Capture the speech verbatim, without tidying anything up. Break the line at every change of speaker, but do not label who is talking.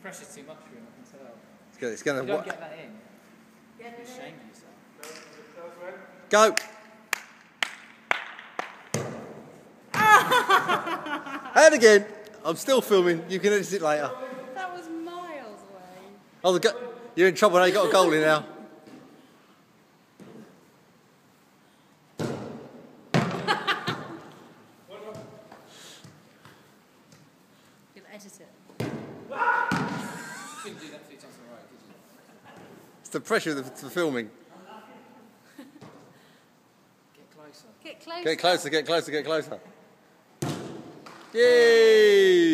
pressure's too much for him, I can tell.
It's gonna, it's gonna
if you don't get that in, you're ashamed of yourself.
Go! And again, I'm still filming. You can edit it later.
That was miles away.
Oh, the go you're in trouble now. You got a goalie now.
You'll edit it.
You couldn't do that a few times in a row, could you?
It's the pressure of the, the filming.
Get closer.
Get closer.
Get closer, get closer, get closer. Yay!